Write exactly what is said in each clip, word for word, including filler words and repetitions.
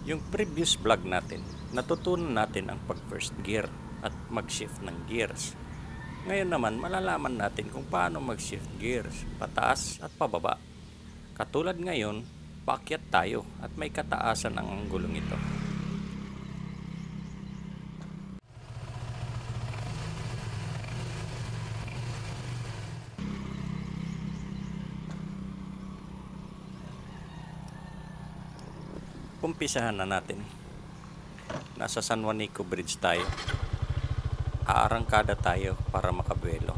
Yung previous vlog natin, natutunan natin ang pag first gear at mag-shift ng gears. Ngayon naman, malalaman natin kung paano mag-shift gears, pataas at pababa. Katulad ngayon, paakyat tayo at may kataasan ang anggulong ito. Umpisahan na natin. Nasa San Juanico Bridge tayo. Aarangkada tayo para makabuelo.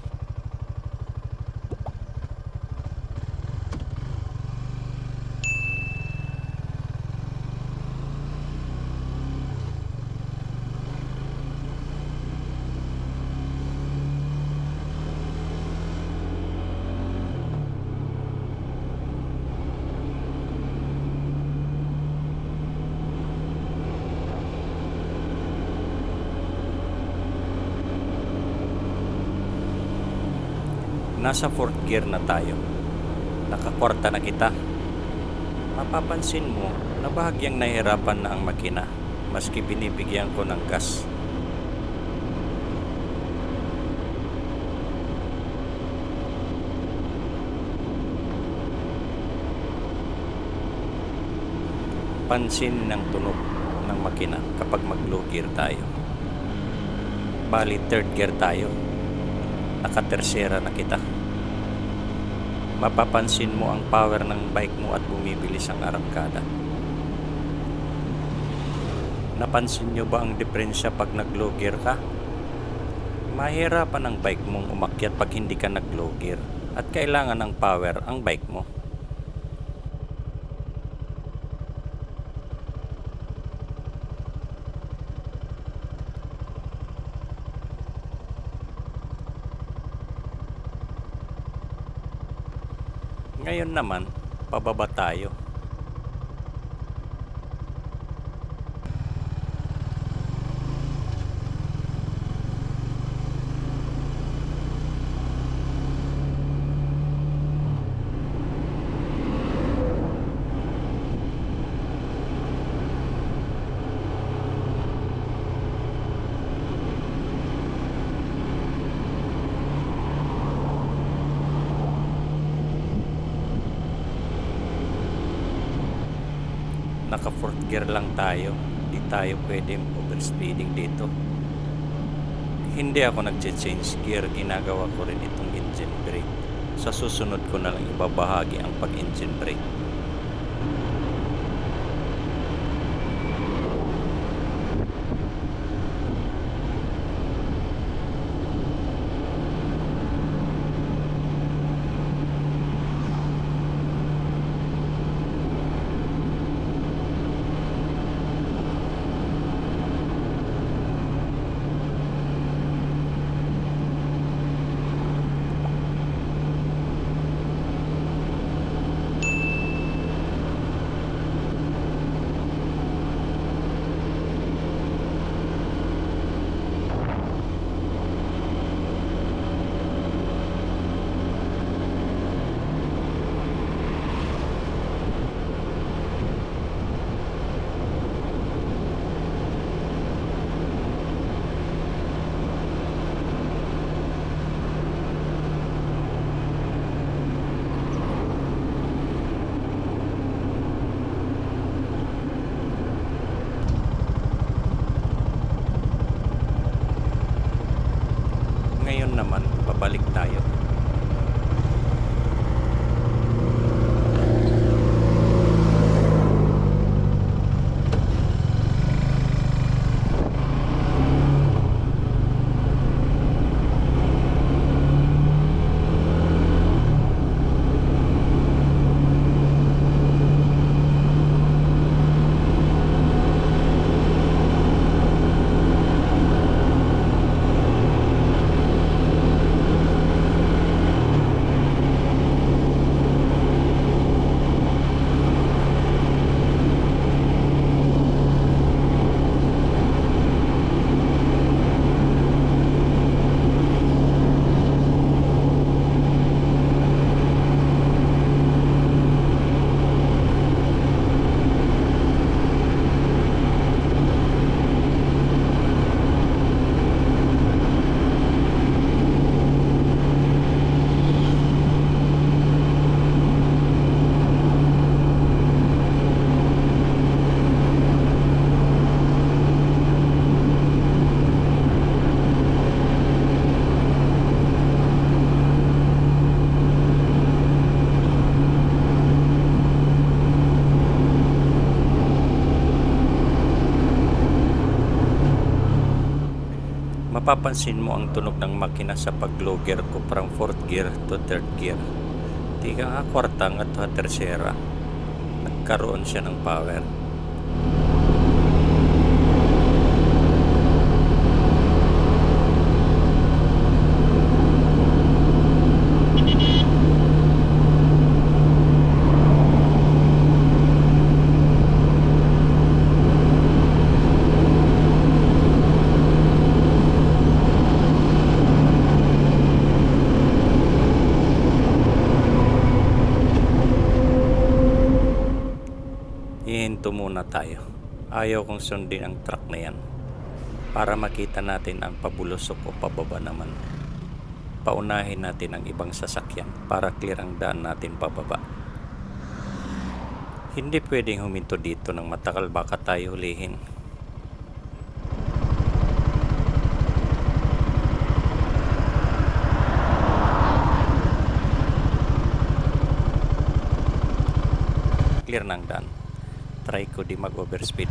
Nasa fourth gear na tayo. Nakakwarta na kita. Mapapansin mo na bahagyang nahirapan na ang makina maski binibigyan ko ng gas. Pansin ng tunog ng makina kapag mag low gear tayo. Bali third gear tayo. Nakatersera na kita. Mapapansin mo ang power ng bike mo at bumibilis ang arangkada. Napansin nyo ba ang diferensya pag nag-low gear ka? Mahirapan ang bike mong umakyat pag hindi ka nag-low gear at kailangan ng power ang bike mo. Ngayon naman, pababa tayo. Naka fourth gear lang tayo. Di tayo pwedeng overspeeding dito. Hindi ako nag-change gear. Ginagawa ko rin itong engine brake. Sa susunod ko na lang ibabahagi ang pag-engine brake. Mapapansin mo ang tunog ng makina sa pag-low gear ko from fourth gear to third gear. Di ka nga kwartang at tersera. Nagkaroon siya ng power. Hihinto muna tayo. Ayaw kong sundin ang truck na yan para makita natin ang pabulusok o pababa naman. Paunahin natin ang ibang sasakyan para clear ang daan natin pababa. Hindi pwedeng huminto dito ng matagal, baka tayo hulihin. Clear ng daan. Try ko di mag-overspeed.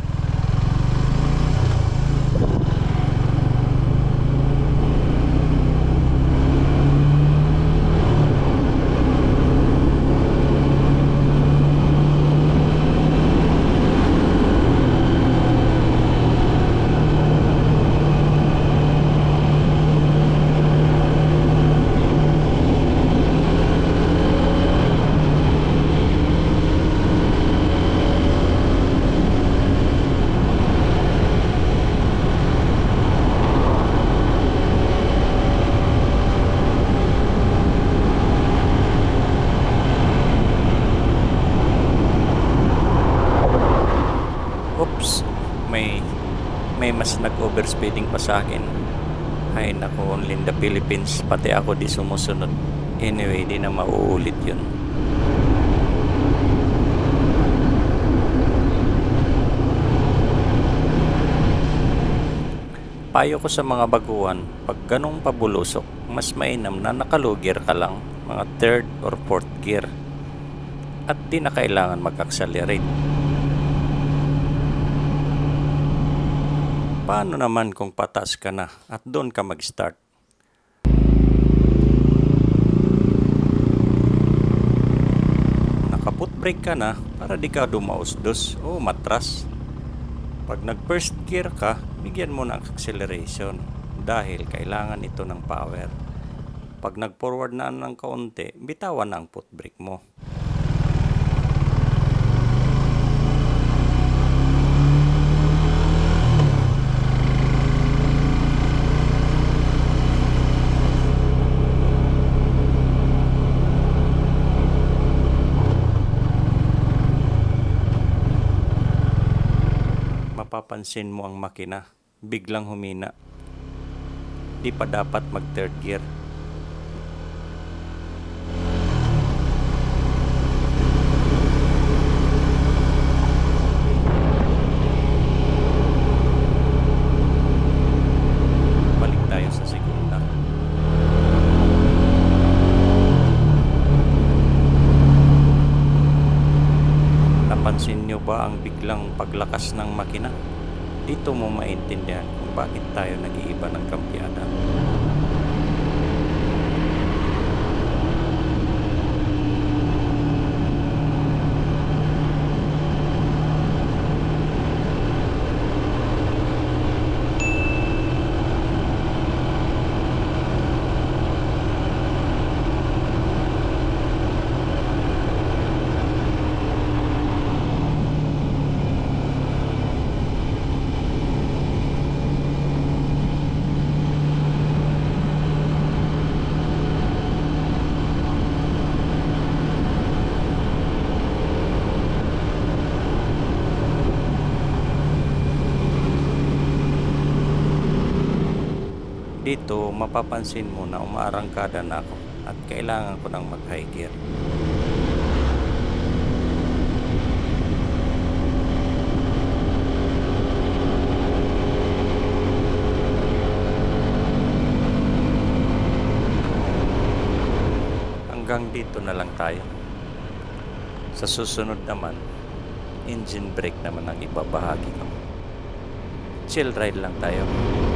Oops, may may mas nag-overspeeding pa sa akin. Ay nako, only in the Philippines, pati ako di sumusunod. Anyway, di na mauulit yun. Payo ko sa mga baguhan, pag ganong pabulusok, mas mainam na naka-low gear ka lang, mga third or fourth gear. At di na kailangan mag-accelerate. Paano naman kung pataas ka na at doon ka mag-start? Naka-foot brake ka na para di ka dumausdos o matras. Pag nag-first gear ka, bigyan mo ng acceleration dahil kailangan ito ng power. Pag nag-forward na ng kaunti, bitawan na ang foot brake mo. Mapapansin mo ang makina, biglang humina. Di pa dapat mag third gear. Balik tayo sa segunda. Napansin nyo ba ang biglang paglakas ng makina? Dito mo maintindihan kung bakit tayo nag-iiba ng kampyada. Dito mapapansin mo na umaarangkada na ako at kailangan ko ng mag-high gear. Hanggang dito na lang tayo. Sa susunod naman, engine brake naman ang ibabahagi ko. Chill ride lang tayo.